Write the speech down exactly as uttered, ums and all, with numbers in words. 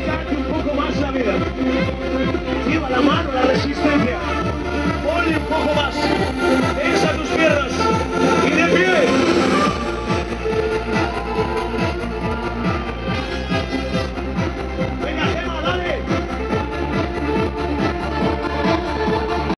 alargarte un poco más la vida. Lleva la mano a la resistencia. Ponle un poco más.